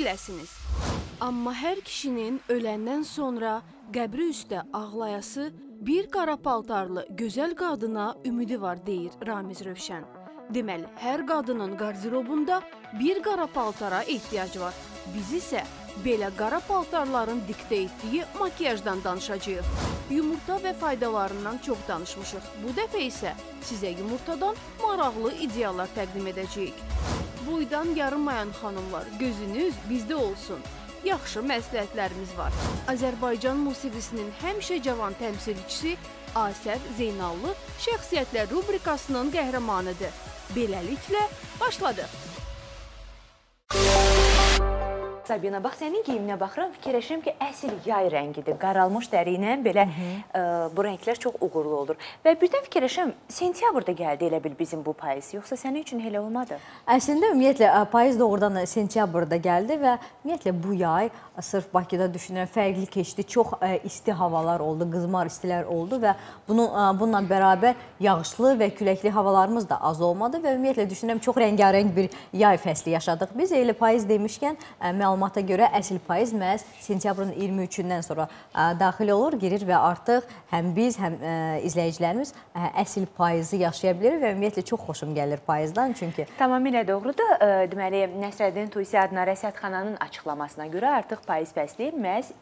beləsiniz. Amma hər kişinin öləndən sonra qəbri üstə ağlayası bir qara paltarlı gözəl qadına ümidi var, deyir Ramiz Rövşən. Deməli, hər qadının qardirobunda bir qara paltara ehtiyacı var. Biz isə belə qara paltarların diktə etdiyi makiyajdan danışacağıq. Yumurta və faydalarından çox danışmışıq. Bu dəfə isə sizə yumurtadan maraqlı ideyalar təqdim edəcəyik. Boydan yarınmayan xanımlar, gözünüz bizdə olsun. Yaxşı məsləhətlərimiz var. Azərbaycan musiqisinin həmişə cavan təmsilçisi Asəf Zeynallı şəxsiyyətlər rubrikasının qəhrəmanıdır. Beləliklə, başladıq. Sabina, bax, sənin geyiminə baxıram, fikirləşirəm ki, əsl yay rəngidir. Qaralmış dəri ilə belə bu rənglər çox uğurlu olur. Və birdən fikirləşirəm, sentyabrda gəldi elə bil bizim bu payız, yoxsa sənin üçün elə olmadı? Əslində, ümumiyyətlə, payız doğrudan sentyabrda gəldi və ümumiyyətlə bu yay, sırf Bakıda düşünürəm, fərqli keçdi. Çox isti havalar oldu, qızmar istilər oldu və bununla bərabər yağışlı və küləkli havalarımız da az olmadı və ümumiyyətlə düşünürəm, çox rəngarəng bir yay fəsli yaşadıq. Biz elə payız demişkən, məlumata görə əsl payız məhz sentyabrın 23-dən sonra daxil olur, girir və artıq həm biz, həm izləyicilərimiz əsl payızı yaşaya bilir və ümumiyyətlə çox xoşum gəlir payızdan çünki... Tamamilə doğrudur. Deməli, Nəsrəddin Tusi adına rəsədxananın açıqlamasına görə artıq payız fəsli məhz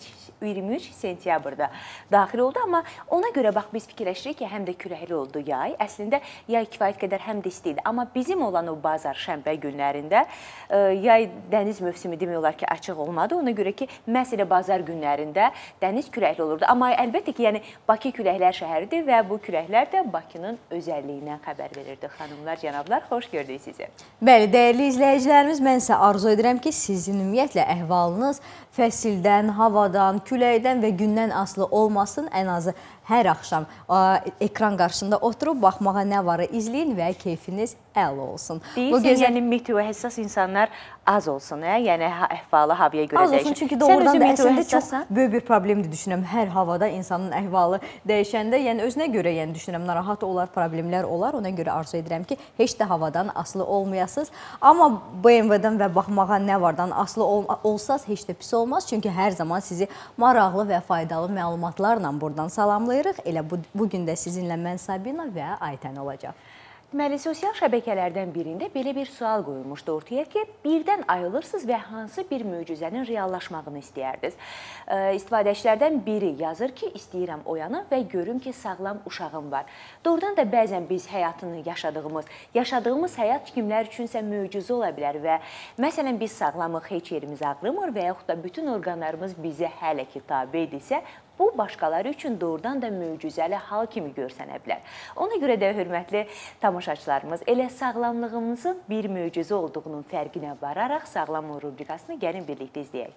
23 sentyabrda daxil oldu. Amma ona görə bax, biz fikirləşirik ki, həm də küləkli oldu yay. Əslində, yay kifayət qədər həm də istiydi. Amma bizim olan o bazar, şənbə günlərində yay dəniz mövsümü demək olar ki, açıq olmadı. Ona görə ki, məhz elə bazar günlərində dəniz küləkli olurdu. Amma əlbəttə ki, yəni Bakı küləklər şəhəridir və bu küləklər də Bakının özəlliyindən xəbər verirdi. Xanımlar, cənablar, xoş gördük sizi. Bəli, dəyərli izləyicilərimiz, mən sizə arzu edirəm ki, sizin ümumiyyətlə əhvalınız fəsildən, havadan, küləkdən və gündən asılı olmasın. Ən azı hər axşam ekran qarşısında oturub baxmağa nə varı izləyin və keyfiniz əla olsun. Deyirsən, yəni meteo həssas insanlar az olsun, yəni əhvalı havaya görə dəyişir. Az olsun, çünki doğrudan da əslində çox böyük bir problemdir düşünürəm. Hər havada insanın əhvalı dəyişəndə, yəni özünə görə düşünürəm, narahat olar, problemlər olar. Ona görə arzu edirəm ki, heç də havadan asılı olmayasınız. Amma BMW-dən və baxmağa nə vardan asılı olsaz heç də pis olmaz. Çünki hər zaman sizi maraqlı və faydalı məlumatlarla buradan salamlayırıq. Elə bugün də sizinlə mən Sabina və Aytən olacaq. Deməli, sosial şəbəkələrdən birində belə bir sual qoyulmuşdu ortaya ki, birdən ayılırsınız və hansı bir möcüzənin reallaşmağını istəyərdiniz. İstifadəçilərdən biri yazır ki, istəyirəm oyanım və görüm ki, sağlam uşağım var. Doğrudan da bəzən biz həyatını yaşadığımız həyat kimlər üçünsə möcüzə ola bilər və məsələn, biz sağlamıq, heç yerimiz ağrımır və yaxud da bütün orqanlarımız bizə hələ ki tabedirsə, bu, başqaları üçün doğrudan da möcüzəli hal kimi görsənə bilər. Ona görə də, hörmətli tamaşaçılarımız, elə sağlamlığımızın bir möcüzə olduğunun fərqinə vararaq Sağlam rubrikasını gəlin birlikdə izləyək.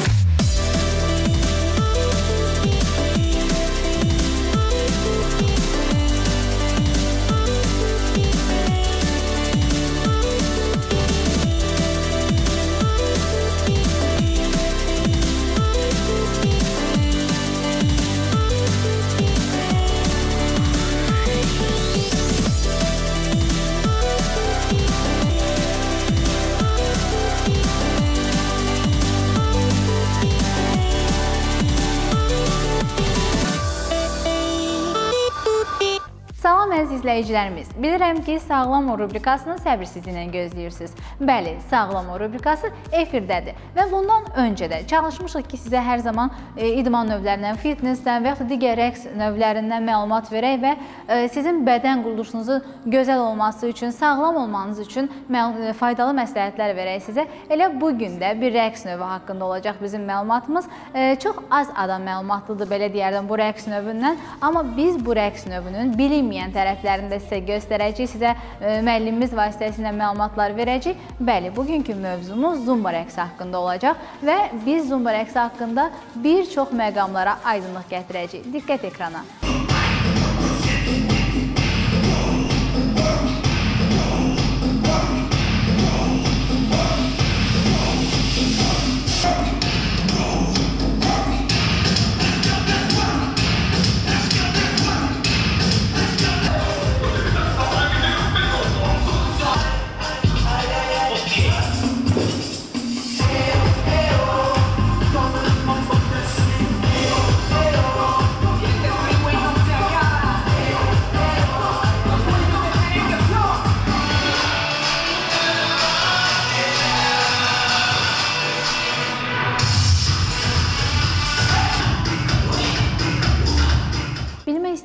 Salam əziz izləyicilərimiz. Bilirəm ki, Sağlam rubrikasını səbirsizliklə gözləyirsiniz. Bəli, Sağlam rubrikası efirdədir və bundan öncə də çalışmışıq ki, sizə hər zaman idman növlərindən, fitnessdən və yaxud digər rəqs növlərindən məlumat verək və sizin bədən quruluşunuzun gözəl olması üçün, sağlam olmanız üçün faydalı məsləhətlər verək sizə. Elə bugün də bir rəqs növü haqqında olacaq bizim məlumatımız. Çox az adam məlumatlıdır, belə deyərdim, bu rəqs növündən. Amma biz bu rəqs növünün bilinməyən tərəflərini də sizə göstərəcəyik, sizə müəllimimiz vasitəsilə məlumatlar verəcəyik. Bəli, bugünkü mövzumuz zumba rəqsi haqqında olacaq və biz zumba rəqsi haqqında bir çox məqamlara aydınlıq gətirəcəyik. Diqqət ekrana.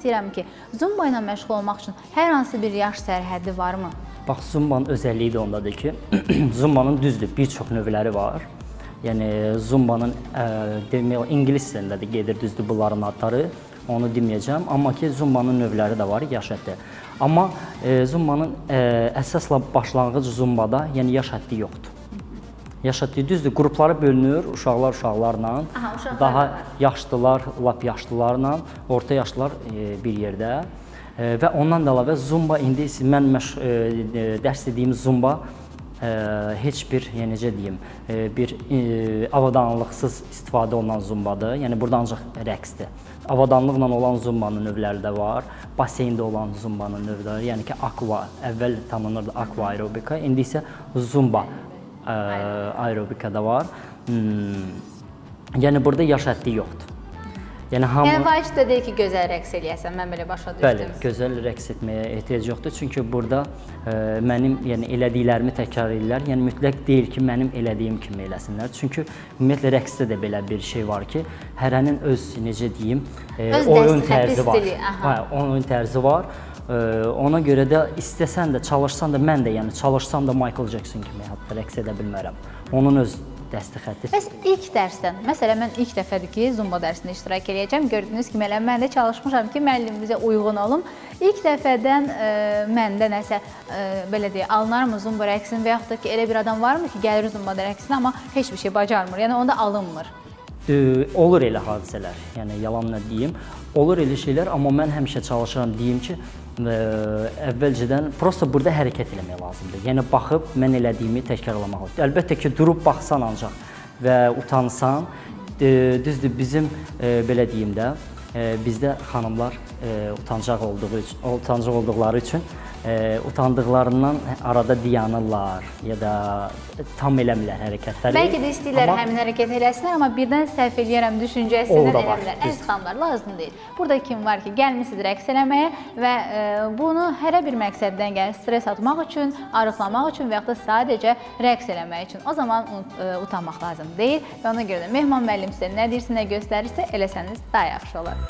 istəyirəm ki, zumba ilə məşğul olmaq üçün hər hansı bir yaş sərhəddi varmı? Bax, zumbanın özəlliyi də ondadır ki, zumbanın düzdür, bir çox növləri var. Yəni, zumbanın demək, ingilis dilində də gedir, düzdür, bunların adları, onu deməyəcəm. Amma ki, zumbanın növləri də var, yaş həddi. Amma zumbanın əsasla başlanğıc zumbada, yəni yaş həddi yoxdur. Yaş həddi düzdür, qruplara bölünür, uşaqlar uşaqlarla, daha yaşlılar, lap yaşlılarla, orta yaşlılar bir yerdə. Və ondan da əlavə zumba, indi mən dərs dediyim zumba heç bir, yəni necə deyim, bir avadanlıqsız istifadə olunan zumbadır. Yəni burada ancaq rəqsdir. Avadanlıqla olan zumbanın növləri də var, baseyndə olan zumbanın növləri, yəni ki, aqua, əvvəl tanınırdı aqua aerobika, indi isə zumba aerobika da var. Yəni burada yaş həddi yoxdur. Yəni vacib də deyil ki, gözəl rəqs eləyəsən, mən belə başa düşdüm. Bəli, gözəl rəqs etməyə ehtiyac yoxdur. Çünki burada mənim elədiklərimi təkrar edirlər. Yəni mütləq deyil ki, mənim elədiyim kimi eləsinlər. Çünki ümumiyyətlə rəqsdə də belə bir şey var ki, hərənin öz, necə deyim, oyun tərzi var. Oyun tərzi var. Ona görə də istəsən də, çalışsan da, mən də yəni çalışsam da Michael Jackson kimi hətta rəqs edə bilmərəm. Onun öz dəsti xətti. Bəs ilk dərsdən, məsələn, mən ilk dəfədir ki, zumba dərsində iştirak edəcəm. Gördüyünüz kimi, mən də çalışmışam ki, müəllimimizə uyğun olum. İlk dəfədən məndə nəsə, belə deyək, alınarmı zumba rəqsini və yaxud da ki, elə bir adam varmı ki, gəlir zumba rəqsinə, amma heç bir şey bacarmır, yəni onda alınmır. Olur elə hadisələr, yəni yalan nə deyim, olur elə şeylər, amma mən həmişə çalışıram, deyim ki, əvvəlcədən prosta burada hərəkət eləmək lazımdır. Yəni, baxıb, mən elədiyimi təkrarlamaq lazımdır. Əlbəttə ki, durub baxsan ancaq və utansan, düzdür, bizim, belə deyim də, bizdə xanımlar utancaq olduqları üçün utandıqlarından arada dayanırlar ya da tam eləmirlər hərəkətləri. Bəlkə də istəyirlər həmin hərəkət eləsinlər, amma birdən səhv eləyərəm düşüncəsindən eləmirlər. Əziz xanımlar, lazım deyil. Burada kim var ki, gəlmişsiniz rəqs eləməyə və bunu hərə bir məqsəddən gəlir, stres atmaq üçün, arıqlamaq üçün və yaxud da sadəcə rəqs eləmək üçün. O zaman utanmaq lazım deyil və ona görə də Mehman müəllim sizə nə deyirsə, nə göstərirsə, eləsəniz daha yaxşı olar.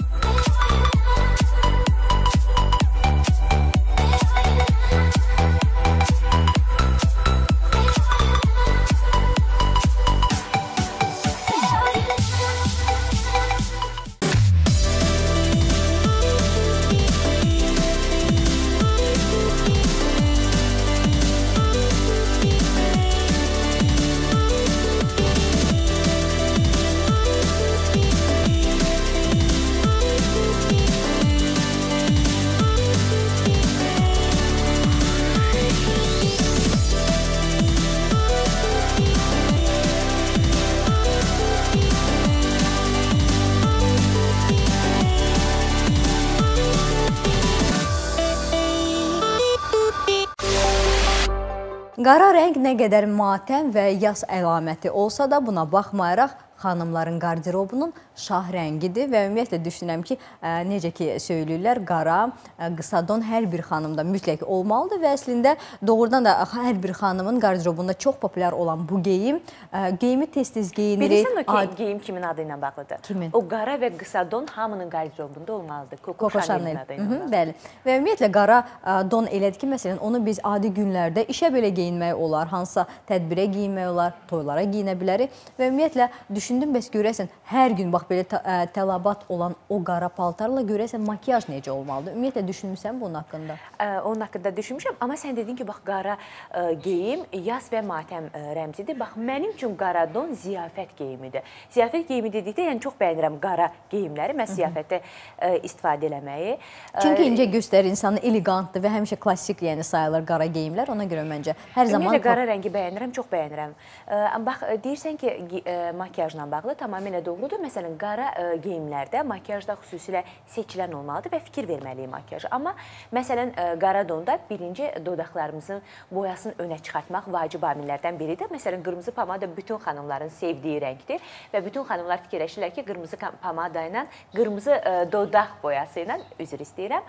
Qara rəng nə qədər matəm və yas əlaməti olsa da buna baxmayaraq xanımların qardirobunun şah rəngidir və ümumiyyətlə düşünürəm ki, necə ki söyləyirlər, qara, qısa don hər bir xanımda mütləq olmalıdır və əslində doğrudan da hər bir xanımın qardirobunda çox populyar olan bu geyim, geyimi tez-tez geyinirik. Bilirsən o geyim kimin adı ilə bağlıdır? Kimin? O qara və qısa don hamının qardirobunda olmalıdır. Coco Chanel adı ilə bağlıdır. Bəli. Və ümumiyyətlə qara don elədir ki, məsələn, onu biz adi günlərdə işə belə geyinmək olar, hansısa tədbirə geyinmək olar, toylara geyinə bilərik və ümumiyyətlə düşündüm, bəs görəsən, hər gün bax belə tələbat olan o qara paltarla görəsən, makiyaj necə olmalıdır? Ümumiyyətlə, düşünmüsən bunun haqqında? Onun haqqında düşünmüşəm, amma sən dedin ki, bax, qara geyim yas və matəm rəmzidir. Bax, mənim üçün qara don ziyafət geyimidir. Ziyafət geyimi dedikdə, yəni çox bəyənirəm qara geyimləri, mən ziyafətdə istifadə eləməyi. Çünki incə göstərir, insanı elegantdır və həmişə klassik sayılır qara geyimlər, ona görə məncə hər zaman... Ümumiyyətlə, qara rəngi bəyənirəm, çox bəyənirəm. Bax, deyirsən ki, makiyajla bağlı tamamilə doğrudur. Məsələn, qara geyimlərdə makiyajda xüsusilə seçilən olmalıdır və fikir verməliyik makiyaja. Amma, məsələn, qara donda birinci dodaqlarımızın boyasını önə çıxartmaq vacib amillərdən biridir. Məsələn, qırmızı pomada bütün xanımların sevdiyi rəngdir və bütün xanımlar fikirləşirlər ki, qırmızı pomada ilə, qırmızı dodaq boyası ilə, üzr istəyirəm,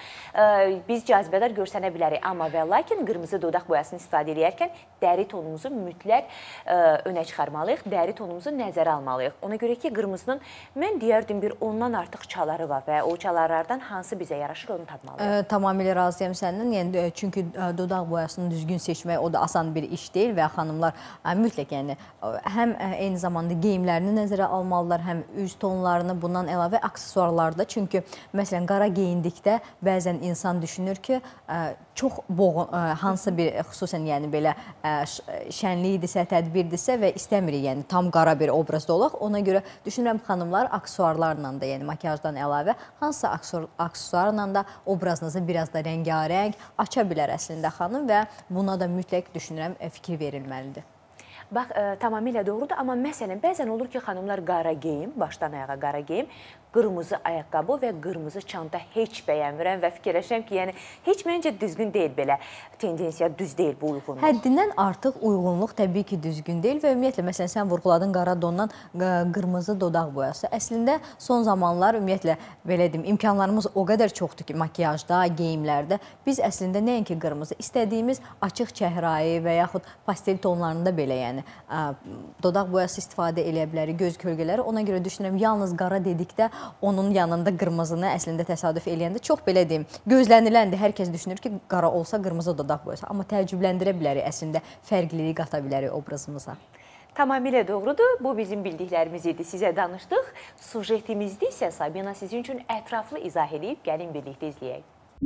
biz cazibədar görsənə bilərik. Amma və lakin qırmızı dodaq boyasını istifadə edərkən dəri tonumuzu mütləq önə çıxarmalıyıq, dəri tonumuzu nəzərə almalıyıq. tapmalıyıq. Ona görə ki, qırmızının mən deyərdim bir ondan artıq çaları var və o çalarlardan hansı bizə yaraşır onu tapmalıyıq. Tamamilə razıyam səndən. Yəni çünki dodaq boyasını düzgün seçmək o da asan bir iş deyil və xanımlar mütləq yəni həm eyni zamanda geyimlərini nəzərə almalılar, həm üz tonlarını, bundan əlavə aksesuarlarda. Çünki məsələn qara geyindikdə bəzən insan düşünür ki, çox boğun, hansı bir xüsusən yəni belə şənlikdirsə, tədbirdirsə və istəmirik yəni tam qara bir obrazda olaq. Ona görə düşünürəm xanımlar aksesuarlarla da, yəni makiyajdan əlavə hansısa aksesuarla da obrazınızı biraz da rəngarəng aça bilər əslində xanım və buna da mütləq düşünürəm fikir verilməlidir. Bax, tamamilə doğrudur, amma məsələn, bəzən olur ki, xanımlar qara geyim, başdan ayağa qara geyim, qırmızı ayaqqabı və qırmızı çanta heç bəyənmirəm və fikirləşirəm ki, yəni heç məncə düzgün deyil belə tendensiya, düz deyil bu uyğunluq. Həddindən artıq uyğunluq təbii ki, düzgün deyil və ümumiyyətlə, məsələn, sən vurğuladın qara dondan qırmızı dodaq boyası. Əslində, son zamanlar ümumiyyətlə, belə deyim, imkanlarımız o qədər çoxdur ki, makiyajda, geyimlərdə biz əslində nəinki qırmızı, istədiyimiz açıq çəhrayı və yaxud pastel tonlarında belə, yəni dodaq boyası istifadə eləyə bilərik, göz kölgələri. Ona görə düşünürəm, yalnız qara dedikdə onun yanında qırmızını əslində təsadüf eləyəndə çox belə deyim, gözləniləndir. Hər kəs düşünür ki, qara olsa qırmızı dodaq boyası. Amma təəccübləndirə bilərik, əslində fərqliliyi qata bilərik obrazımıza. Tamamilə doğrudur. Bu bizim bildiklərimiz idi. Sizə danışdıq. Sujetimizdə isə Sabina sizin üçün ətraflı izah edib, gəlin birlikdə izləyək.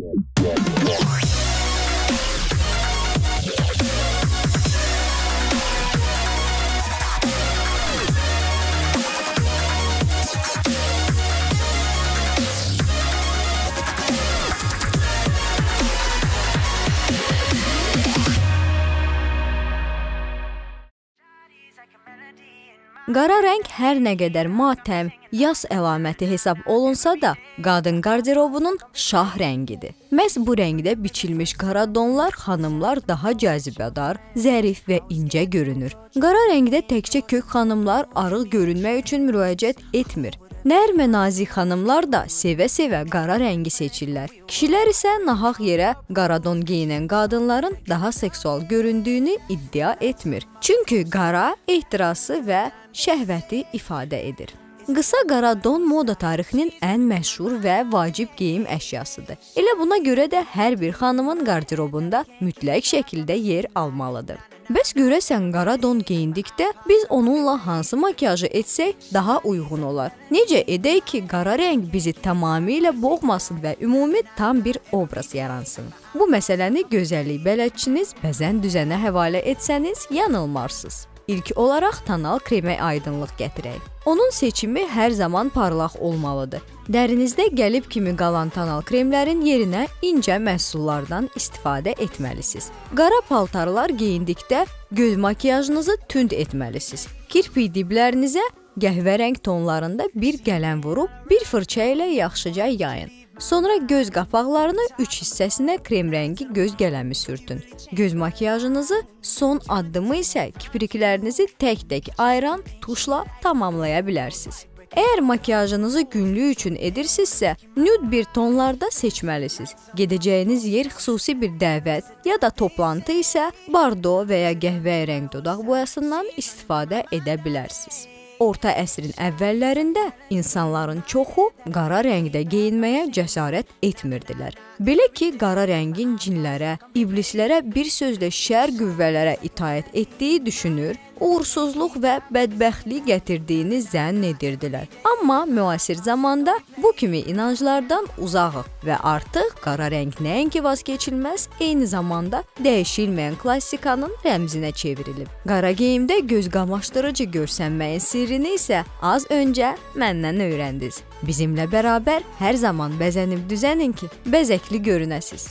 Qara rəng hər nə qədər matəm, yas əlaməti hesab olunsa da, qadın qarderobunun şah rəngidir. Məhz bu rəngdə biçilmiş qara donlar xanımlar daha cazibədar, zərif və incə görünür. Qara rəngdə təkcə kök xanımlar arıq görünmək üçün müraciət etmir. Nərm və nazik xanımlar da sevə-sevə qara rəngi seçirlər. Kişilər isə nahaq yerə qara don geyinən qadınların daha seksual göründüyünü iddia etmir. Çünki qara ehtirası və şəhvəti ifadə edir. Qısa qara don moda tarixinin ən məşhur və vacib geyim əşyasıdır. Elə buna görə də hər bir xanımın qarderobunda mütləq şəkildə yer almalıdır. Bəs görəsən qara don geyindikdə biz onunla hansı makiyajı etsək daha uyğun olar? Necə edək ki, qara rəng bizi tamamilə boğmasın və ümumi tam bir obraz yaransın? Bu məsələni gözəllik bələdçiniz bəzən düzənə həvalə etsəniz yanılmarsınız. İlk olaraq tonal kremə aydınlıq gətirək. Onun seçimi hər zaman parlaq olmalıdır. Dərinizdə qəlib kimi qalan tonal kremlərin yerinə incə məhsullardan istifadə etməlisiniz. Qara paltarlar geyindikdə göz makiyajınızı tünd etməlisiniz. Kirpik diblərinizə qəhvə rəng tonlarında bir qələm vurub bir fırça ilə yaxşıca yayın. Sonra göz qapaqlarını 3 hissəsinə krem rəngi göz qələmi sürtün. Göz makiyajınızı son addımı isə kipriklərinizi tək-tək ayıran tuşla tamamlaya bilərsiniz. Əgər makiyajınızı günlük üçün edirsinizsə, nude bir tonlarda seçməlisiniz. Gedəcəyiniz yer xüsusi bir dəvət ya da toplantı isə bardo və ya qəhvə rəng dodaq boyasından istifadə edə bilərsiniz. Orta əsrin əvvəllərində insanların çoxu qara rəngdə geyinməyə cəsarət etmirdilər. Belə ki, qara rəngin cinlərə, iblislərə, bir sözlə şər qüvvələrə itaət etdiyi düşünür, uğursuzluq və bədbəxtlik gətirdiyini zənn edirdilər. Amma müasir zamanda bu kimi inanclardan uzağıq və artıq qara rəng nəinki vazgeçilməz, eyni zamanda dəyişilməyən klassikanın rəmzinə çevrilib. Qara geyimdə göz qamaşdırıcı görsənməyin sirrini isə az öncə məndən öyrəndiniz. Bizimlə bərabər hər zaman bəzənib düzənin ki, bəzəkli görünəsiz.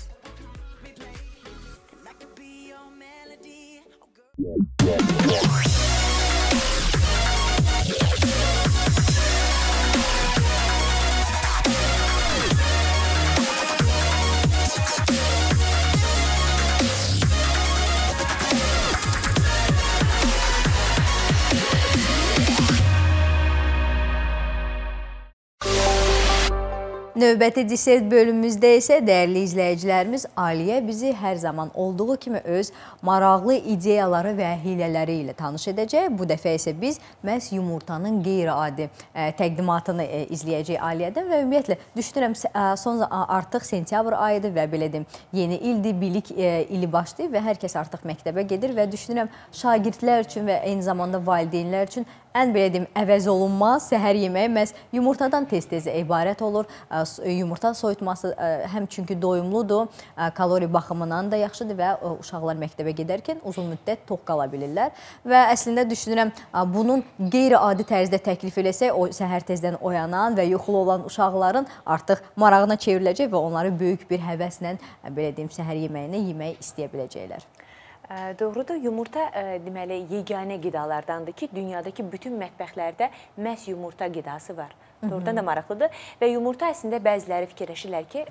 növbəti desert bölümümüzdə isə dəyərli izləyicilərimiz Aliyə bizi hər zaman olduğu kimi öz maraqlı ideyaları və hilələri ilə tanış edəcək. Bu dəfə isə biz məhz yumurtanın qeyri-adi təqdimatını izləyəcək Aliyədən və ümumiyyətlə düşünürəm artıq sentyabr ayıdır və belə deyim, yeni ildir, bilik ili başlayıb və hər kəs artıq məktəbə gedir və düşünürəm şagirdlər üçün və eyni zamanda valideynlər üçün ən belə deyim, əvəz olunmaz səhər yeməyi məhz yumurtadan tez-tez ibarət olur. Yumurta soyutması həm çünki doyumludur, kalori baxımından da yaxşıdır və uşaqlar məktəbə gedərkən uzun müddət tox qala bilirlər. Və əslində düşünürəm, bunun qeyri-adi tərzdə təklif eləsək, o səhər tezdən oyanan və yuxulu olan uşaqların artıq marağına çevriləcək və onları böyük bir həvəslə belə deyim, səhər yeməyini yemək istəyə biləcəklər. Doğrudur, yumurta deməli yeganə qidalardandır ki, dünyadakı bütün mətbəxlərdə məhz yumurta qidası var. Doğrudan da maraqlıdır və yumurta əslində bəziləri fikirləşirlər ki,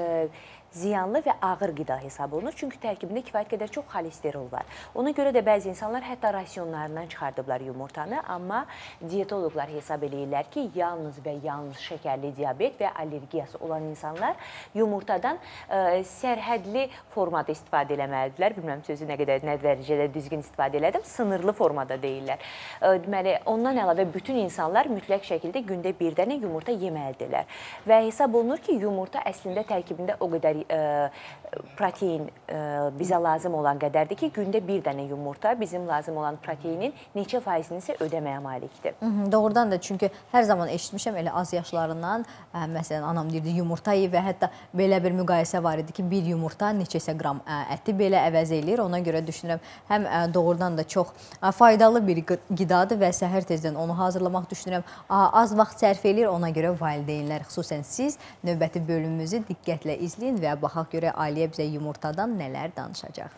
ziyanlı və ağır qida hesab olunur. Çünki tərkibində kifayət qədər çox xolesterol var. Ona görə də bəzi insanlar hətta rasionlarından çıxardıblar yumurtanı, amma diyetoloqlar hesab edirlər ki, yalnız və yalnız şəkərli diabet və allergiyası olan insanlar yumurtadan sərhədli formada istifadə eləməlidirlər. Bilməm sözü nə qədər, nə dərəcədə düzgün istifadə elədim, sınırlı formada deyirlər. Deməli, ondan əlavə bütün insanlar mütləq şəkildə gündə bir dənə yumurta yeməlidirlər. Və hesab olunur ki, yumurta əslində tərkibində o qədər protein bizə lazım olan qədərdir ki, gündə bir dənə yumurta bizim lazım olan proteinin neçə faizini isə ödəməyə malikdir. Doğrudan da, çünki hər zaman eşitmişəm elə az yaşlarından, məsələn, anam deyirdi yumurta ye və hətta belə bir müqayisə var idi ki, bir yumurta neçəsə qram əti belə əvəz eləyir. Ona görə düşünürəm, həm doğrudan da çox faydalı bir qidadır və səhər tezdən onu hazırlamaq düşünürəm, az vaxt sərf eləyir. Ona görə valideynlər, xüsusən siz növbəti bölümümüzü diqqətlə izləyin və baxaq görə Aliyə bizə yumurtadan nələr danışacaq.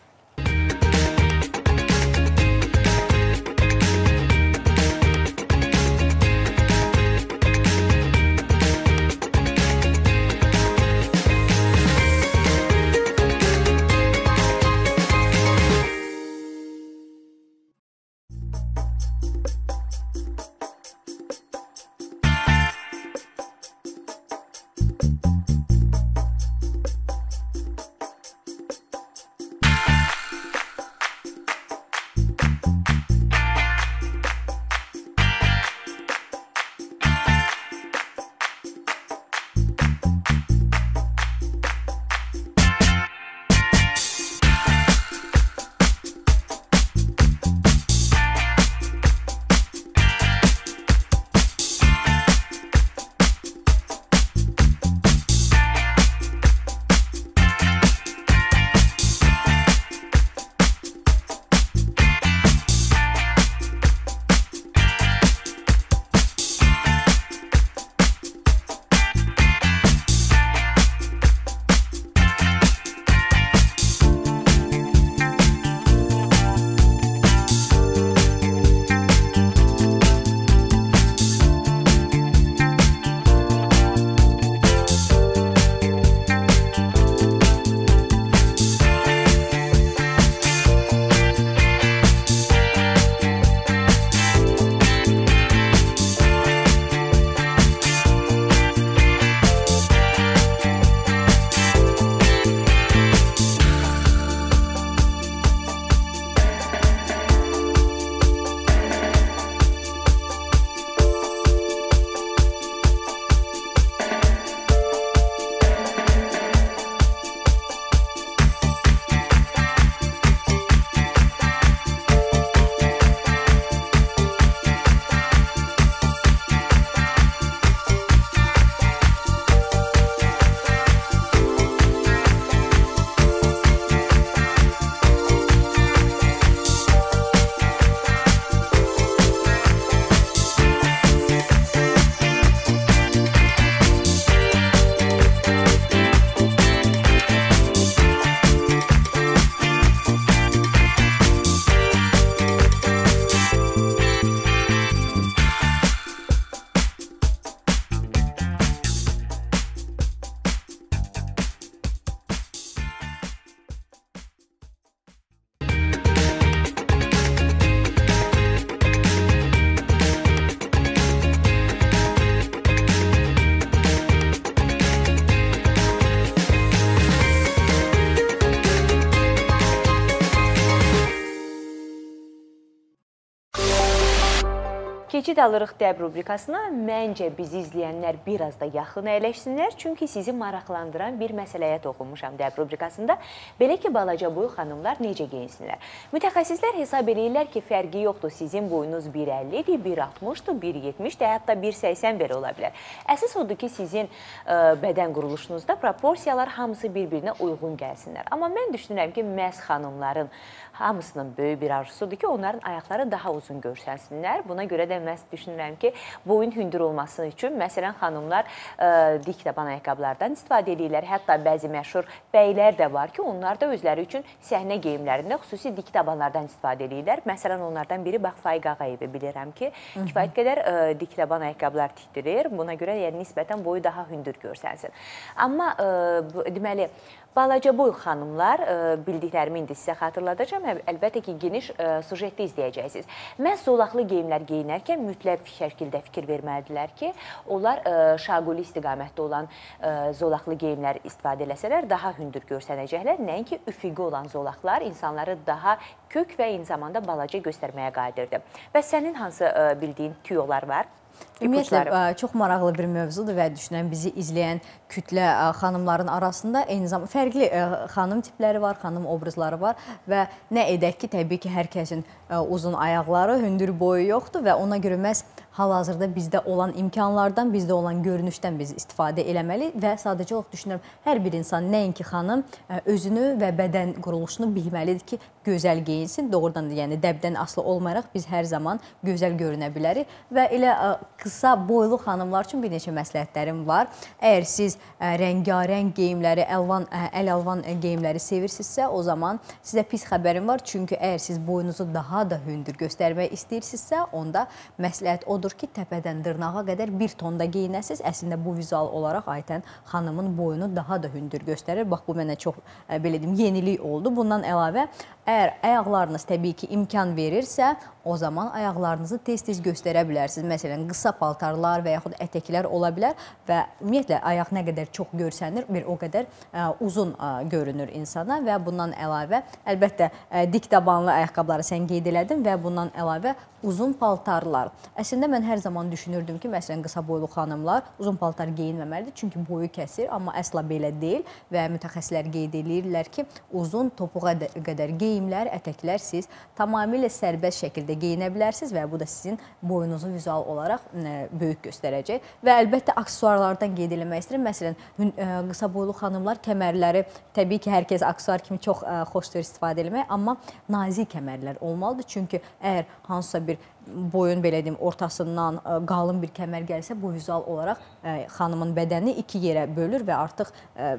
Keçid alırıq dəb rubrikasına. Məncə bizi izləyənlər biraz da yaxın əyləşsinlər. Çünki sizi maraqlandıran bir məsələyə toxunmuşam dəb rubrikasında. Belə ki, balaca boy xanımlar necə geyinsinlər? Mütəxəssislər hesab edirlər ki, fərqi yoxdur. Sizin boyunuz 1.50-dir, 1.60-dır, 1.70-dir, hətta 1.80 belə ola bilər. Əsas odur ki, sizin bədən quruluşunuzda proporsiyalar hamısı bir-birinə uyğun gəlsinlər. Amma mən düşünürəm ki, məhz xanımların hamısının böyük bir arzusudur ki, onların ayaqları daha uzun görsənsinlər. Buna görə də mən düşünürəm ki, boyun hündür olması üçün, məsələn, xanımlar dik taban ayaqqabılardan istifadə edirlər. Hətta bəzi məşhur bəylər də var ki, onlar da özləri üçün səhnə geyimlərində xüsusi dik tabanlardan istifadə edirlər. Məsələn, onlardan biri bax Faiq Ağayevi bilirəm ki, kifayət qədər dik taban ayaqqabılar tikdirir. Buna görə yəni nisbətən boyu daha hündür görsənsin. Amma deməli, balaca boy xanımlar, bildiklərimi indi sizə xatırladacağım, əlbəttə ki, geniş sujetdə izləyəcəksiniz. Məhz zolaqlı geyimlər geyinərkən mütləq şəkildə fikir verməlidirlər ki, onlar şaquli istiqamətdə olan zolaqlı geyimlər istifadə eləsələr, daha hündür görsənəcəklər. Nəinki üfüqi olan zolaqlar insanları daha kök və eyni zamanda balaca göstərməyə qadirdir. Və sənin hansı bildiyin tüyolar var? Ümumiyyətlə, çox maraqlı bir mövzudur və düşünən bizi izləyən kütlə xanımların arasında eyni zamanda fərqli xanım tipləri var, xanım obrazları var və nə edək ki, təbii ki, hər kəsin uzun ayaqları, hündür boyu yoxdur və ona görə məhz hal-hazırda bizdə olan imkanlardan, bizdə olan görünüşdən biz istifadə eləməli və sadəcə olaraq düşünürəm, hər bir insan, nəinki xanım, özünü və bədən quruluşunu bilməlidir ki, gözəl geyinsin. Doğrudan da, yəni dəbdən asılı olmayaraq biz hər zaman gözəl görünə bilərik və elə qısa boylu xanımlar üçün bir neçə məsləhətlərim var. Əgər siz rəngarəng geyimləri, əl-əlvan geyimləri sevirsinizsə, o zaman sizə pis xəbərim var. Çünki əgər siz boyunuzu daha da hündür göstərmək istəyirsinizsə, onda məsləhət odur ki, təpədən dırnağa qədər bir tonda geyinəsiniz. Əslində, bu vizual olaraq Aytən xanımın boyunu daha da hündür göstərir. Bax, bu mənə çox, belə deyim, yenilik oldu. Bundan əlavə, əgər ayaqlarınız təbii ki, imkan verirsə, o zaman ayaqlarınızı tez-tez göstərə bilərsiniz. Məsələn, qısa paltarlar və yaxud ətəklər ola bilər və ümumiyyətlə, ayaq nə qədər çox görsənir, o qədər uzun görünür insana və bundan əlavə, əlbəttə, dik tabanlı ayaqqabıları sən qeyd elədin və bundan əlavə uzun paltarlar. Əslində, mən hər zaman düşünürdüm ki, məsələn, qısa boylu xanımlar uzun paltar geyinməməlidir, çünki boyu kəsir, amma əsla belə deyil və mütəxəssislər qeyd edirlər ki, uzun topuğa qədər geyimlər, ətəklər siz tamamilə sərbəst şəkildə geyinə bilərsiniz və bu da sizin boyunuzu vizual olaraq böyük göstərəcək. Və əlbəttə, aksesuarlardan qeyd eləmək istəyirəm. Məsələn, qısa boylu xanımlar kəmərləri, təbii ki, hər kəs aksesuar kimi çox xoşdur istifadə eləmək, amma nazik kəmərlər olmalıdır. Çünki əgər hansısa bir boyun, belə deyim, ortasından qalın bir kəmər gəlsə, bu vizual olaraq xanımın bədənini iki yerə bölür və artıq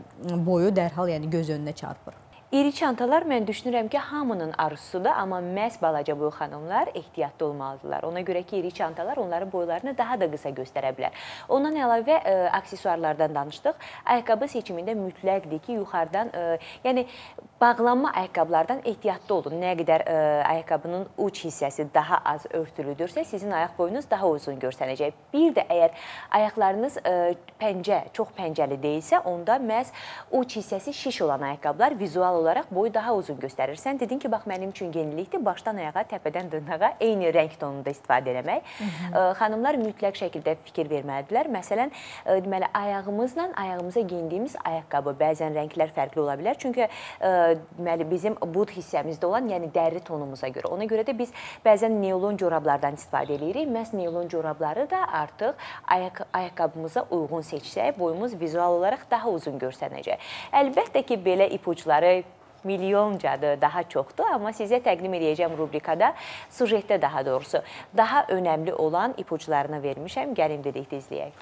boyu dərhal göz önünə çarpır. İri çantalar mən düşünürəm ki, hamının arzusudur, amma məhz balaca boy xanımlar ehtiyatlı olmalıdırlar. Ona görə ki, iri çantalar onların boylarını daha da qısa göstərə bilər. Ondan əlavə aksesuarlardan danışdıq. Ayaqqabı seçimində mütləqdir ki, yuxarıdan, yəni bağlanma ayaqqabılardan ehtiyatlı olun. Nə qədər ayaqqabının uç hissəsi daha az örtülüdürsə, sizin ayaq boyunuz daha uzun görsənəcək. Bir də əgər ayaqlarınız çox pəncəli deyilsə, onda məhz uç hissəsi şiş olan ayaqqabılar vizual olaraq boyu daha uzun göstərir. Sən dedin ki, bax, mənim üçün yenilikdir, başdan ayağa, təpədən dırnağa eyni rəng tonunda istifadə eləmək. Xanımlar mütləq şəkildə fikir verməlidirlər. Məsələn, deməli, ayağımızla ayağımıza geyindiyimiz ayaqqabı, bəzən rənglər fərqli ola bilər. Çünki deməli, bizim bud hissəmizdə olan, yəni dəri tonumuza görə. Ona görə də biz bəzən neylon corablardan istifadə edirik. Məhz neylon corabları da artıq ayaqqabımıza uyğun seçsək, boyumuz vizual olaraq daha uzun görsənəcək. Əlbəttə ki, belə ipuçları milyoncadır, daha çoxdur, amma sizə təqdim edəcəm rubrikada, sujetdə daha doğrusu, daha önəmli olan ipuçlarını vermişəm. Gəlin birlikdə izləyək.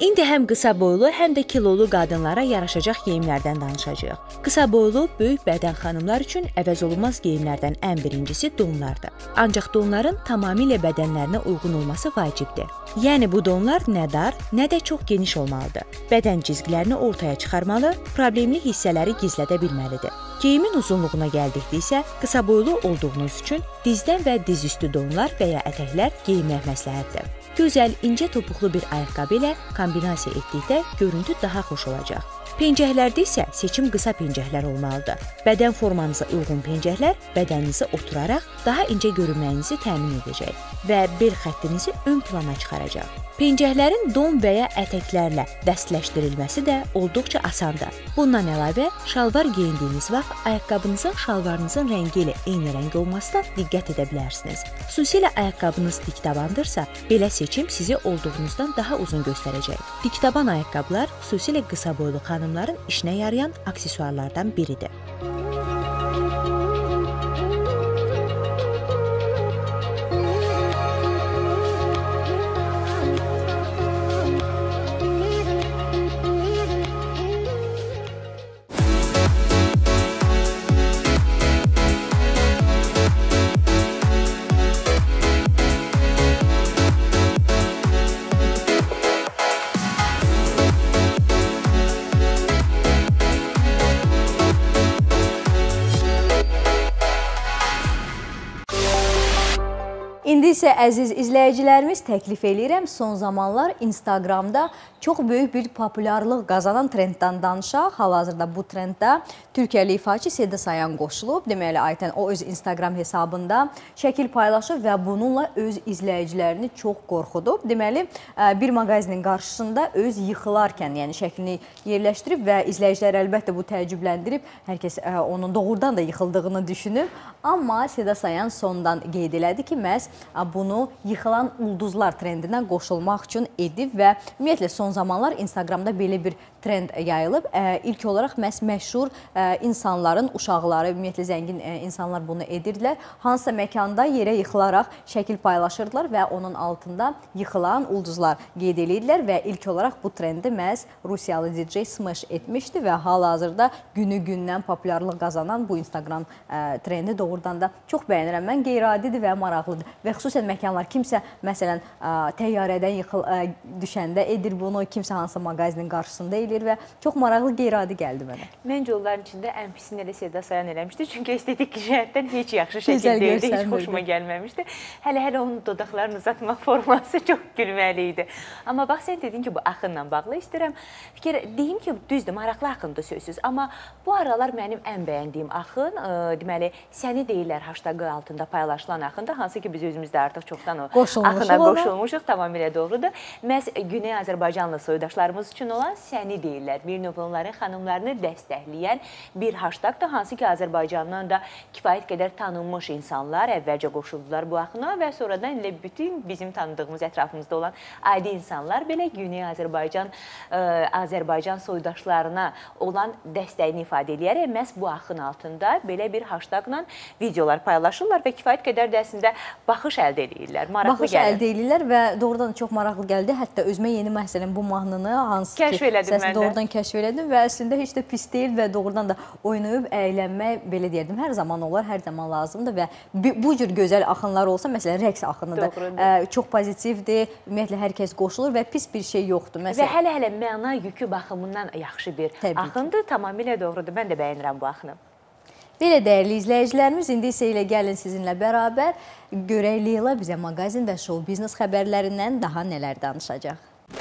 İndi həm qısa boylu, həm də kilolu qadınlara yaraşacaq geyimlərdən danışacağıq. Qısa boylu, böyük bədən xanımlar üçün əvəzolunmaz geyimlərdən ən birincisi donlardır. Ancaq donların tamamilə bədənlərinə uyğun olması vacibdir. Yəni bu donlar nə dar, nə də çox geniş olmalıdır. Bədən cizgilərini ortaya çıxarmalı, problemli hissələri gizlədə bilməlidir. Geyimin uzunluğuna gəldikdə isə qısa boylu olduğunuz üçün dizdən və dizüstü donlar və ya ətəklər geyinmək məsləhətdir. Gözəl, incə topuqlu bir ayaqqabı ilə kombinasiya etdikdə görüntü daha xoş olacaq. Pencəklərdə isə seçim qısa pencəklər olmalıdır. Bədən formanıza uyğun pencəklər bədəninizə oturaraq daha incə görünməyinizi təmin edəcək və bel xəttinizi ön plana çıxaracaq. Pencəklərin don və ya ətəklərlə dəstləşdirilməsi də olduqca asandır. Bundan əlavə, şalvar geyindiyiniz vaxt ayaqqabınızın şalvarınızın rəngi ilə eyni rəng olmasına diqqət edə bilərsiniz. Xüsusilə ayaqqabınız diktabandırsa, belə seçim sizi olduğunuzdan daha uzun göstərəcək. Diktaban ayaqqabılar xüsusilə qısa boylu xanımların işinə yarayan aksesuarlardan biridir. İndi isə əziz izləyicilərimiz təklif eləyirəm, son zamanlar Instagramda çox böyük bir populyarlıq qazanan trenddən danışaq. Hal-hazırda bu trenddə Türkiyəli ifaçı Seda Sayan qoşulub. Deməli, Aytən o öz Instagram hesabında şəkil paylaşıb və bununla öz izləyicilərini çox qorxudub. Deməli, bir mağazinin qarşısında öz yıxılarkən, yəni şəklini yerləşdirib və izləyicilər əlbəttə bu təəccübləndirib. Hər kəs onun doğrudan da yıxıldığını düşünüb. Amma Seda Sayan sondan qeyd elədi ki, məhz bunu yıxılan ulduzlar trendinə qoşulmaq üçün edib və ümumiyyətlə son zamanlar Instagramda belə bir trend yayılıb. İlk olaraq məhz məşhur insanların, uşaqları, ümumiyyətlə zəngin insanlar bunu edirdilər. Hansısa məkanda yerə yıxılaraq şəkil paylaşırdılar və onun altında yıxılan ulduzlar qeyd edirdilər və ilk olaraq bu trendi məhz Rusiyalı DJ Smash etmişdi və hal-hazırda günü-gündən populyarlıq qazanan bu Instagram trendi doğrudan da çox bəyənirəm. Mən qeyri-adidir və maraqlıdır. Və xüsusən məkanlar, kimsə məsələn təyyarədən düşəndə edir bunu, kimsə hansısa mağazinin qarşısında edir və çox maraqlı, qeyri-adi gəldi mənə. Məncə onların içində ən pisini elə Seda Sayan eləmişdi, çünki estetik cəhətdən heç yaxşı şəkil deyildi, heç xoşuma gəlməmişdi. Hələ onun dodaqlarını uzatmaq forması çox gülməli idi. Amma bax, sən dedin ki, bu axınla bağlı istəyirəm. Deyim ki, düzdür, maraqlı axındır sözsüz, amma bu aralar mənim ən bəyəndiyim axın, deməli, səni deyirlər hashtagı altında paylaşılan axındır, hansı ki biz özümüzdə artıq çoxdan o axına qoşulmuşuq, tamamilə doğrudur. Məhz Güney Azərbaycanlı soydaşlarımız üçün olan səni deyirlər. Bir növ onların xanımlarını dəstəkləyən bir hashtagdır, hansı ki Azərbaycandan da kifayət qədər tanınmış insanlar əvvəlcə qoşuldular bu axına və sonradan elə bütün bizim tanıdığımız ətrafımızda olan adi insanlar belə Güney Azərbaycan soydaşlarına olan dəstəyini ifadə edərək məhz bu axın altında belə bir hashtagla videolar paylaşırlar və kifayət qədər də əslində baxış əldə edirlər, maraqlı gəlir. Baxış əldə edirlər və doğrudan çox maraqlı gəldi. Hətta özümə yeni məsələn bu mahnını hansı ki səsini doğrudan kəşf elədim və əslində heç də pis deyil və doğrudan da oynayıb əylənmək, belə deyərdim, hər zaman olar, hər zaman lazımdır və bu cür gözəl axınlar olsa, məsələn rəqs axını da çox pozitivdir, ümumiyyətlə hər kəs qoşulur və pis bir şey yoxdur. Və hələ məna yükü baxımından yaxşı bir axındır, tamamilə doğrudur. Mən də bəyənirəm bu axını. Belə dəyərli izləyicilərimiz, indi isə ilə gəlin sizinlə bərabər görək Leyla bizə mağazin və show biznes xəbərlərindən daha nələr danışacaq.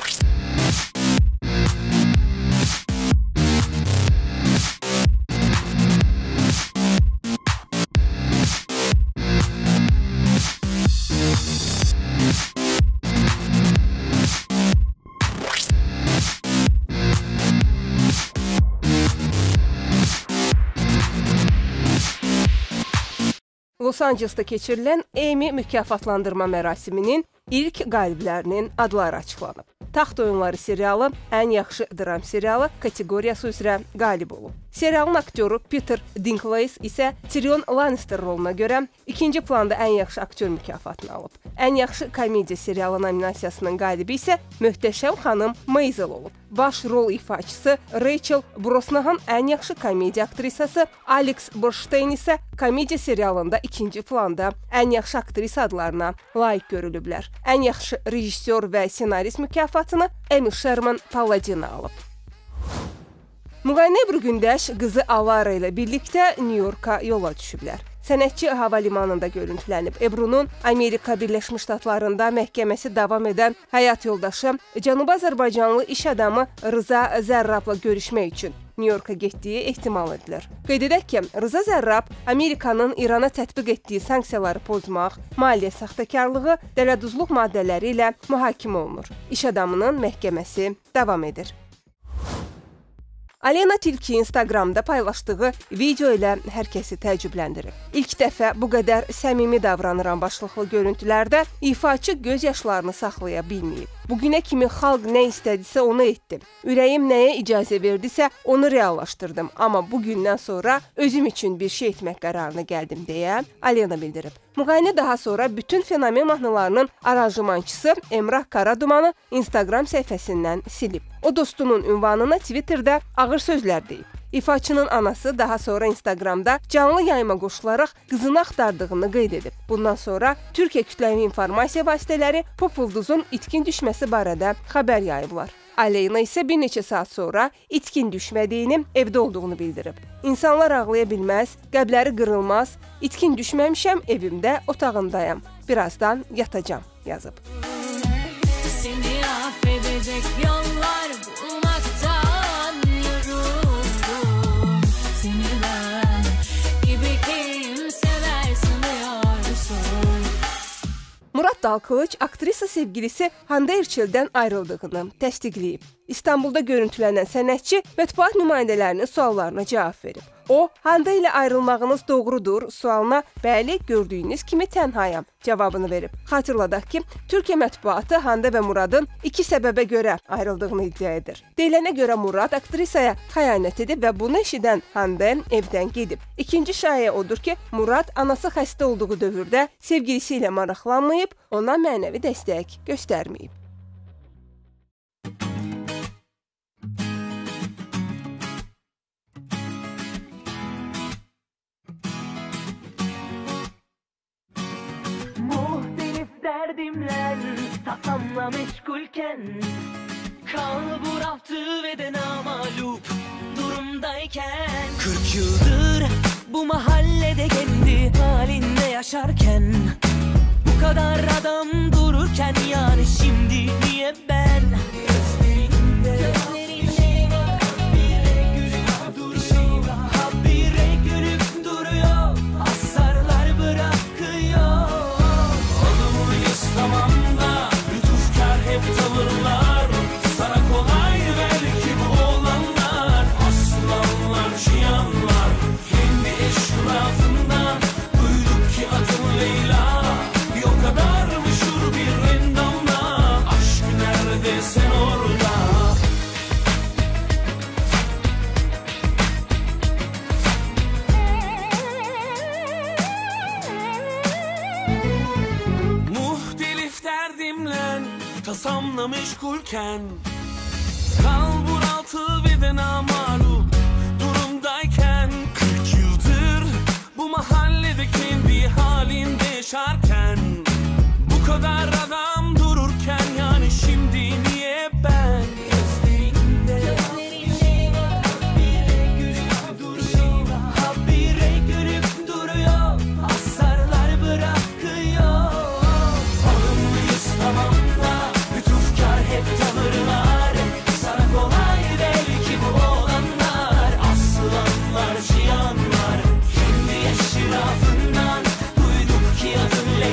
Los Anceles'ta keçirilən Emmy mükafatlandırma mərasiminin ilk qaliblərinin adları açıqlanıb. Taxt Oyunları serialı ən yaxşı dram serialı kateqoriyası üzrə qalib olub. Serialın aktyoru Peter Dinklage isə Tyrion Lannister roluna görə ikinci planda ən yaxşı aktyor mükafatını alıb. ən yaxşı komediya serialı nominasiyasının qalibi isə Möhtəşəm xanım Maisel olub. Baş rol ifaçısı Rachel Brosnahan ən yaxşı komediya aktrisası, Alex Borstein isə komediya serialında ikinci planda ən yaxşı aktrisa adlarına layiq görülüblər. Ən yaxşı rejissor və ssenarist mükafatını Amy Sherman Palladino alıb. Müğənni Ebru Gündeş qızı Alara ilə birlikdə New Yorka yola düşüblər. Sənətçi hava limanında görüntülənib. Ebru'nun Amerika Birləşmiş Ştatlarında məhkəməsi davam edən həyat yoldaşı Cənubi Azərbaycanlı iş adamı Rıza Zərrabla görüşmək üçün New Yorka getdiyi ehtimal edilir. Qeyd edək ki, Rıza Zərrab Amerikanın İrana tətbiq etdiyi sanksiyaları pozmaq, maliyyə saxtakarlığı, dələduzluq maddələri ilə mühakimə olunur. İş adamının məhkəməsi davam edir. Alena Tilki Instagramda paylaşdığı video ilə hər kəsi təəccübləndirib. İlk dəfə bu qədər səmimi davranıram başlıqlı görüntülərdə ifaçı göz yaşlarını saxlaya bilməyib. Bugünə kimi xalq nə istədisə onu etdim. Ürəyim nəyə icazə verdisə onu reallaşdırdım. Amma bugündən sonra özüm üçün bir şey etmək qərarına gəldim deyə Alena bildirib. Müğənni daha sonra bütün fenomen mahnılarının aranjmançısı Emrah Karadumanı Instagram səhifəsindən silib. O dostunun ünvanına Twitterdə ağır sözlər deyib. İfaçının anası daha sonra Instagramda canlı yayıma qoşularaq qızını axtardığını qeyd edib. Bundan sonra Türkiyə kütləvi informasiya vasitələri pop ulduzun itkin düşməsi barədə xəbər yayıblar. Aleyna isə bir neçə saat sonra itkin düşmədiyini, evdə olduğunu bildirib. İnsanlar ağlaya bilməz, qəlbləri qırılmaz, itkin düşməmişəm, evimdə, otağındayam. Birazdan yatacam, yazıb. Seni affedecek yollar bulmaktan yoruldum. Seni ben gibi kim sever sanıyorsun. Murad Dalkılıç aktrisa sevgilisi Hande Erçel'dən ayrıldığını təsdiqləyib. İstanbulda görüntülənən sənətçi mətbuat nümayəndələrinin suallarına cavab verib. O, Hande ilə ayrılmağınız doğrudur sualına bəli, gördüyünüz kimi tənhayam cavabını verib. Xatırladaq ki, Türkiyə mətbuatı Hande və Muradın iki səbəbə görə ayrıldığını iddia edir. Deyilənə görə Murad aktrisaya xəyanət edib və bunu eşidən Hande evdən gedib. İkinci şayiə odur ki, Murad anası xəstə olduğu dövrdə sevgilisi ilə maraqlanmayıb, ona mənəvi dəstək göstərməyib. Derdimler tasamla meşgulken kalbur ve de namalup durumdayken 40 yıldır bu mahallede kendi halinde yaşarken bu kadar adam dururken yani şimdi niye ben gözlerinde habire gülüp duruyor, habire gülüp duruyor, hasarlar bırakıyor. Zamanda lütufkar hep tavırlar, sana kolay belki bu olanlar, aslanlar, cihanlar, kendi eşrafından duyduk ki adın Leyla, bir o kadar meşhur bir endamla, aşk nerede sen orada? Tasamla meşgulken kalbur altı ve de namalup durumdayken 40 yıldır bu mahallede kendi halinde yaşarken bu kadar adam dururken yani şimdi niye ben gözlerinde habire gülüp duruyor, habire gülüp duruyor, hasarlar bırakıyor. Alımlıyız tamam hep tavırlar, sana kolay belki bu olanlar, aslanlar, cihanlar, kendi eşrafından duyduk ki adın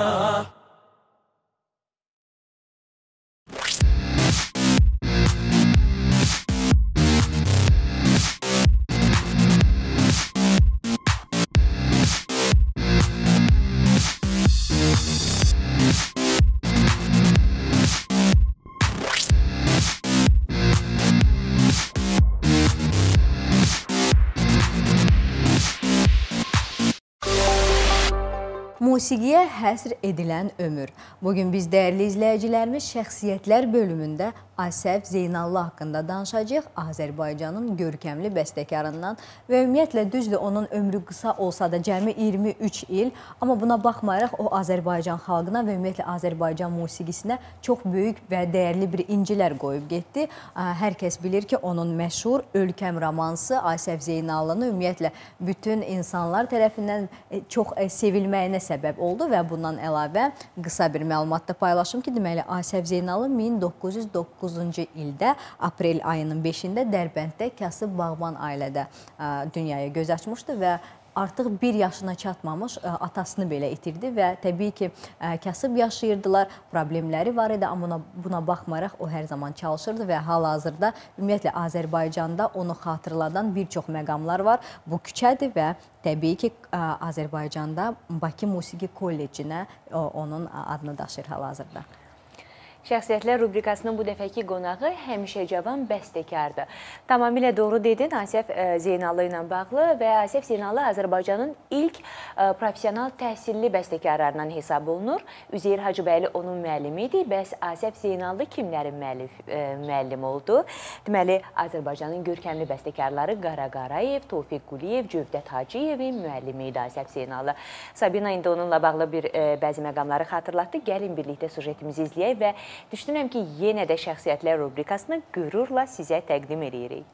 Musiqiyə həsr edilən ömür. Bugün biz dəyərli izləyicilərimiz şəxsiyyətlər bölümündə Asəf Zeynallı haqqında danışacağıq. Azərbaycanın görkəmli bəstəkarından və ümumiyyətlə düzdür, onun ömrü qısa olsa da cəmi 23 il. Amma buna baxmayaraq o Azərbaycan xalqına və ümumiyyətlə Azərbaycan musiqisinə çox böyük və dəyərli bir incilər qoyub getdi. Hər kəs bilir ki, onun məşhur Ölkəm romansı Asəf Zeynallını ümumiyyətlə bütün insanlar tərəfindən çox sevilməyinə səbəb oldu və bundan əlavə qısa bir məlumat da paylaşım ki, deməli Asəf Zeynallı 1909-cu ildə aprel ayının 5-də Dərbənddə kasıb bağban ailədə dünyaya göz açmışdı və artıq 1 yaşına çatmamış atasını belə itirdi və təbii ki, kasıb yaşayırdılar, problemləri var idi, amma buna baxmayaraq o hər zaman çalışırdı və hal-hazırda ümumiyyətlə Azərbaycanda onu xatırladan bir çox məqamlar var. Bu küçədir və təbii ki, Azərbaycanda Bakı Musiqi Kollecinə onun adını daşıyır hal-hazırda. Şəxsiyyətlər rubrikasının bu dəfəki qonağı həmişə cavan bəstəkardır. Tamamilə doğru dedin Asəf Zeynallı ilə bağlı və Asəf Zeynallı Azərbaycanın ilk profesional təhsilli bəstəkarlarından hesab olunur. Üzeyir Hacıbəyli onun müəllimi idi. Bəs Asəf Zeynallı kimlərin müəllim oldu? Deməli, Azərbaycanın görkəmli bəstəkarları Qara Qarayev, Tofiq Quliyev, Cövdət Hacıyevin müəllimi idi Asəf Zeynallı. Sabina indi onunla bağlı bəzi məqamları xatırlatdı. Gəlin birlikdə sujetimizi izləyək və düşünürəm ki, yenə də şəxsiyyətlər rubrikasını qürurla sizə təqdim edirik.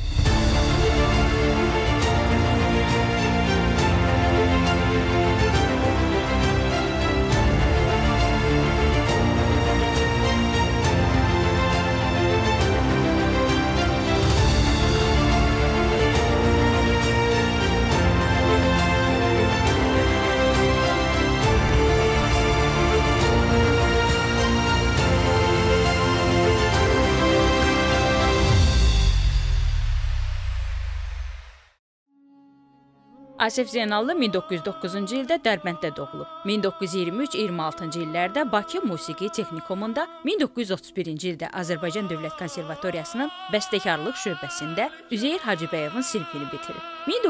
Asəf Zeynallı 1909-cu ildə Dərbənddə doğulub. 1923-26-cı illərdə Bakı Musiqi Texnikumunda, 1931-ci ildə Azərbaycan Dövlət Konservatoriyasının bəstəkarlıq şöbəsində Üzeyir Hacıbəyevin sinfini bitirib.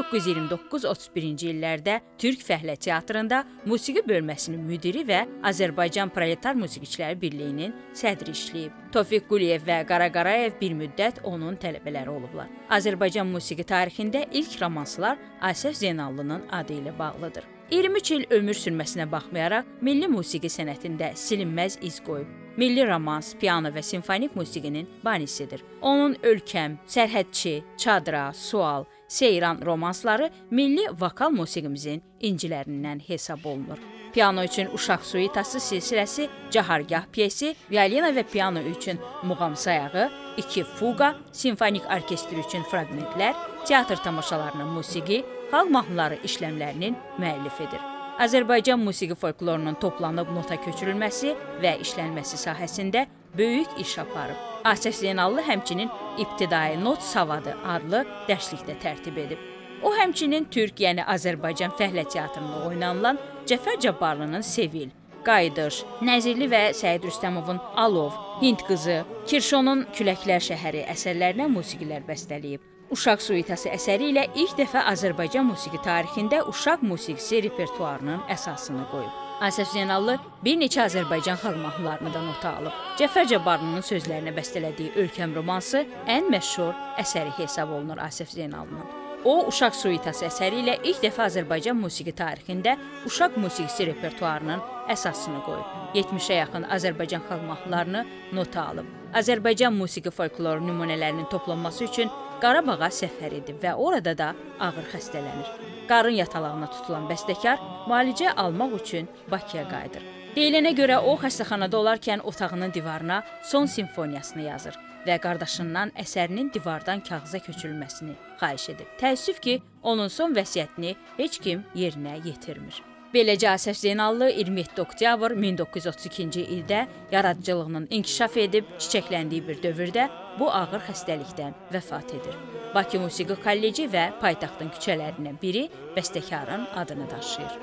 1929-31-ci illərdə Türk Fəhlə Teatrında musiqi bölməsinin müdiri və Azərbaycan Proletar Musiqiçiləri Birliyinin sədri işləyib. Tofiq Quliyev və Qara Qarayev bir müddət onun tələbələri olublar. Azərbaycan musiqi tarixində ilk romanslar Asəf Zeynallının adı ilə bağlıdır. 23 il ömür sürməsinə baxmayaraq, milli musiqi sənətində silinməz iz qoyub. Milli romans, piano və simfonik musiqinin banisidir. Onun Ölkəm, Sərhədçi, Çadıra, Sual, Seyran romansları milli vokal musiqimizin incilərindən hesab olunur. Piano üçün Uşaq suitası silsiləsi, Cahargah piyesi, violina və piano üçün Muğam sayağı, 2 fuqa, simfonik orkestr üçün fraqmentlər, teatr tamaşalarının musiqi, xalq mahnıları işləmlərinin müəllifidir. Azərbaycan musiqi folklorunun toplanıb nota köçürülməsi və işlənməsi sahəsində böyük iş aparıb. Asəf Zeynallı həmçinin İbtidai Not Savadı adlı dərslikdə tərtib edib. O həmçinin Türk, yəni Azərbaycan Fəhlə Teatrında oynanılan Cəfər Cabbarlının Sevil, Qayıdış, Nəzirli və Səid Rüstəmovun Alov, Hind qızı, Kirşonun Küləklər şəhəri əsərlərinə musiqilər bəstələyib. Uşaq suitası əsəri ilə ilk dəfə Azərbaycan musiqi tarixində uşaq musiqisi repertuarının əsasını qoyub. Asəf Zeynallı bir neçə Azərbaycan xalq mahnılarını da nota alıb. Cəfər Cabbarlının sözlərinə bəstələdiyi Ölkəm romansı ən məşhur əsəri hesab olunur Asəf Zeynallının. O, Uşaq suitası əsəri ilə ilk dəfə Azərbaycan musiqi tarixində uşaq musiqisi repertuarının əsasını qoyub. 70-ə yaxın Azərbaycan xalq mahnılarını nota alıb. Azərbaycan musiqi folkloru nümunələrinin toplanması üçün Qarabağa səfər edib və orada da ağır xəstələnir. Qarın yatalağına tutulan bəstəkar müalicə almaq üçün Bakıya qayıdır. Deyilənə görə o, xəstəxanada olarkən otağının divarına son simfoniyasını yazır və qardaşından əsərinin divardan kağıza köçürülməsini xahiş edib. Təəssüf ki, onun son vəsiyyətini heç kim yerinə yetirmir. Beləcə Asəf Zeynallı 27 oktyabr 1932-ci ildə yaradıcılığının inkişaf edib çiçəkləndiyi bir dövrdə bu ağır xəstəlikdən vəfat edir. Bakı Musiqi Kolleci və paytaxtın küçələrindən biri bəstəkarın adını daşıyır.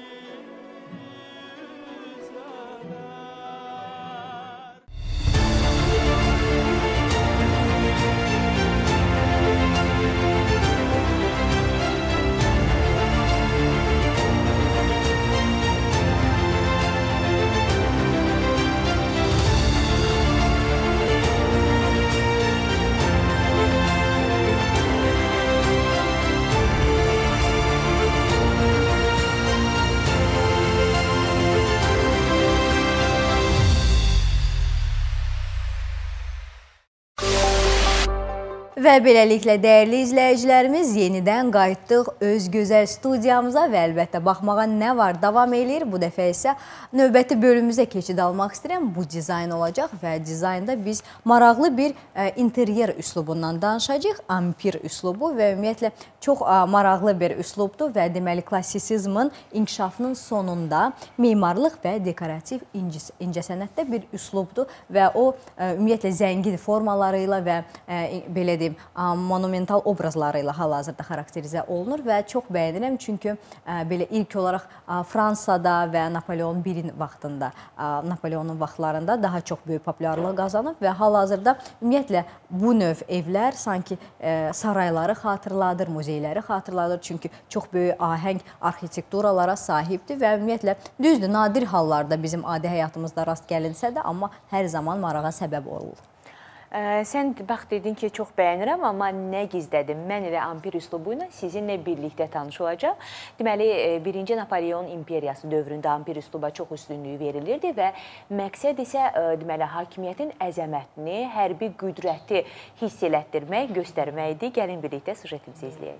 Və beləliklə dəyərli izləyicilərimiz yenidən qayıtdıq öz gözəl studiyamıza və əlbəttə baxmağa nə var davam eləyir. Bu dəfə isə növbəti bölümümüzə keçid almaq istəyirəm. Bu dizayn olacaq və dizaynda biz maraqlı bir interyer üslubundan danışacağıq. Ampir üslubu və ümumiyyətlə çox maraqlı bir üslubdur və deməli klassisizmin inkişafının sonunda memarlıq və dekorativ incəsənətdə bir üslubdur və o ümumiyyətlə zəngin formalarıyla və belə deyim monumental obrazları ilə hal-hazırda xarakterizə olunur və çox bəyənirəm çünki belə ilk olaraq Fransada və Napoleon I-in vaxtında, Napoleonun vaxtlarında daha çox böyük populyarlıq qazanıb və hal-hazırda ümumiyyətlə bu növ evlər sanki sarayları xatırladır, muzeyləri xatırladır çünki çox böyük ahəng arxitekturalara sahibdir və ümumiyyətlə düzdür, nadir hallarda bizim adi həyatımızda rast gəlinsə də, amma hər zaman marağa səbəb olur. Sən bax dedin ki, çox bəyənirəm, amma nə gizlədim? Mən elə ampir üslubu ilə sizinlə birlikdə tanış olacaq. Deməli, 1-ci Napoleon imperiyası dövründə ampir üsluba çox üstünlüyü verilirdi və məqsəd isə deməli, hakimiyyətin əzəmətini, hərbi qüdrəti hiss elətdirmək, göstərməkdir. Gəlin birlikdə sujetimizi izləyək.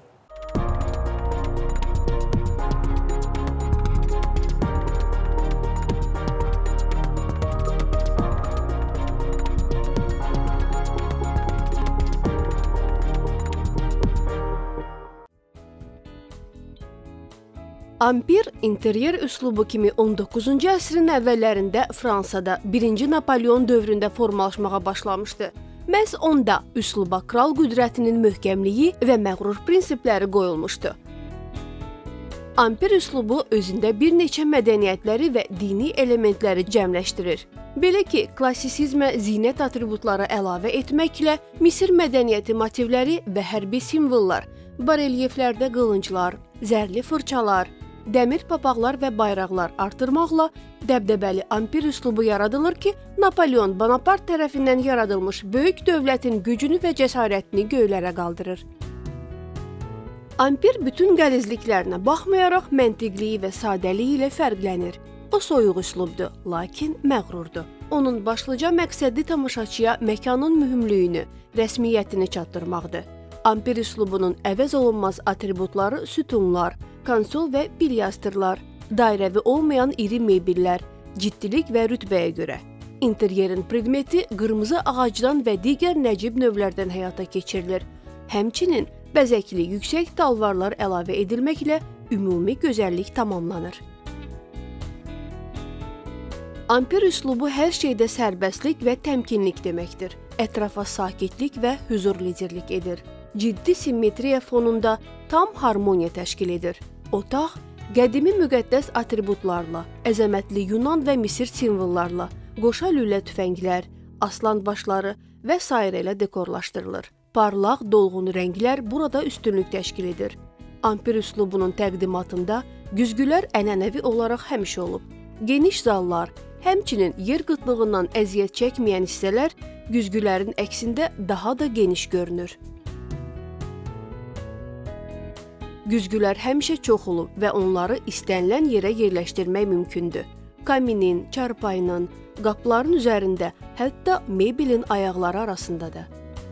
Ampir interyer üslubu kimi 19-cu əsrin əvvəllərində Fransada 1-ci Napoleon dövründə formalaşmağa başlamışdı. Məhz onda üsluba kral qüdrətinin möhkəmliyi və məğrur prinsipləri qoyulmuşdu. Ampir üslubu özündə bir neçə mədəniyyətləri və dini elementləri cəmləşdirir. Belə ki, klassisizmə zinət atributları əlavə etməklə Misir mədəniyyəti motivləri və hərbi simvollar, barelyeflərdə qılınclar, zərli fırçalar, dəmir papaqlar və bayraqlar artırmaqla dəbdəbəli ampir üslubu yaradılır ki, Napoleon Bonaparte tərəfindən yaradılmış böyük dövlətin gücünü və cəsarətini göylərə qaldırır. Ampir bütün qəlizliklərinə baxmayaraq məntiqliyi və sadəliyi ilə fərqlənir. O soyuq üslubdur, lakin məğrurdur. Onun başlıca məqsədi tamaşaçıya məkanın mühümlüyünü, rəsmiyyətini çatdırmaqdır. Ampir üslubunun əvəz olunmaz atributları sütunlar, konsol və pilyastırlar, dairəvi olmayan iri mebellər, ciddilik və rütbəyə görə. İnteryerin predmeti qırmızı ağacdan və digər nəcib növlərdən həyata keçirilir. Həmçinin bəzəkli yüksək dalvarlar əlavə edilməklə ümumi gözəllik tamamlanır. Ampir üslubu hər şeydə sərbəstlik və təmkinlik deməkdir. Ətrafa sakitlik və hüzur liderlik edir. Ciddi simmetriya fonunda tam harmoniya təşkil edir. Otaq qədimi müqəddəs atributlarla, əzəmətli Yunan və Misir simvollarla, qoşa lülə tüfənglər, aslan başları və s. ilə dekorlaşdırılır. Parlaq, dolğun rənglər burada üstünlük təşkil edir. Ampir üslubunun təqdimatında güzgülər ənənəvi olaraq həmişə olub. Geniş zallar, həmçinin yer qıtlığından əziyyət çəkməyən hissələr güzgülərin əksində daha da geniş görünür. Güzgülər həmişə çox olub və onları istənilən yerə yerləşdirmək mümkündür. Kaminin, çarpayının, qapıların üzərində, hətta mebelin ayaqları arasında da.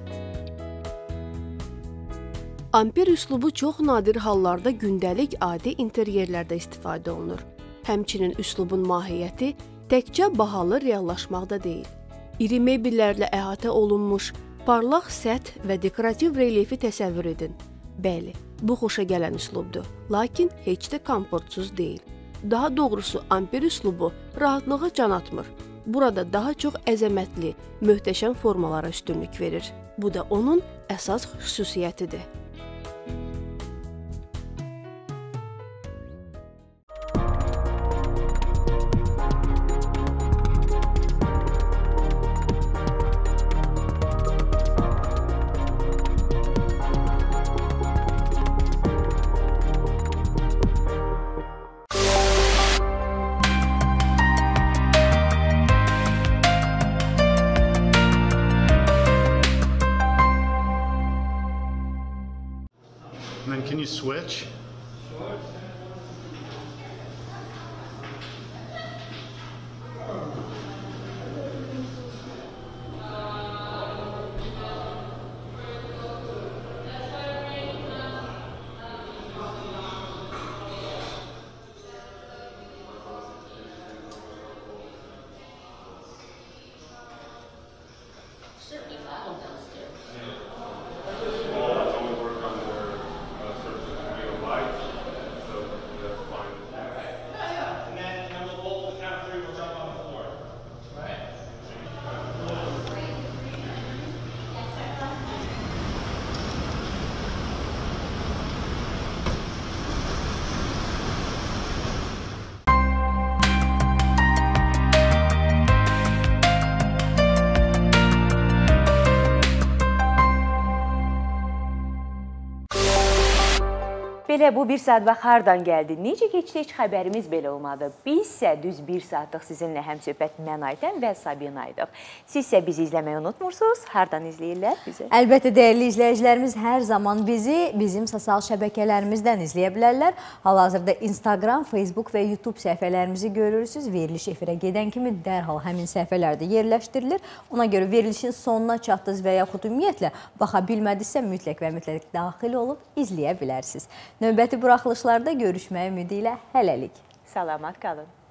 Ampir üslubu çox nadir hallarda gündəlik adi interyerlərdə istifadə olunur. Həmçinin üslubun mahiyyəti təkcə bahalı reallaşmaqda deyil. İri mebellərlə əhatə olunmuş, parlaq səth və dekorativ relyefi təsəvvür edin. Bəli, bu xoşa gələn üslubdur, lakin heç də komfortsuz deyil. daha doğrusu amper üslubu rahatlığa can atmır. Burada daha çox əzəmətli, möhtəşəm formalara üstünlük verir. Bu da onun əsas xüsusiyyətidir. And then can you switch? Belə bu bir saat vaxt hardan gəldi? Necə keçdi? Heç xəbərimiz belə olmadı. Biz isə düz bir saatlıq sizinlə həmsöhbət mən Aytən və Sabina idik. Siz isə bizi izləməyi unutmursunuz. Hardan izləyirlər bizi? Əlbəttə, dəyərli izləyicilərimiz hər zaman bizi bizim sosial şəbəkələrimizdən izləyə bilərlər. Hal-hazırda Instagram, Facebook və YouTube səhifələrimizi görürsünüz. Veriliş efirə gedən kimi dərhal həmin səhifələrdə yerləşdirilir. Ona görə verilişin sonuna çatdınız və yaxud ümumiyyətlə baxa bilmədinizsə mütləq və mütləq daxil olub izləyə bilərsiniz. Növbəti buraxılışlarda görüşməyə ümidi ilə hələlik. Salamat qalın.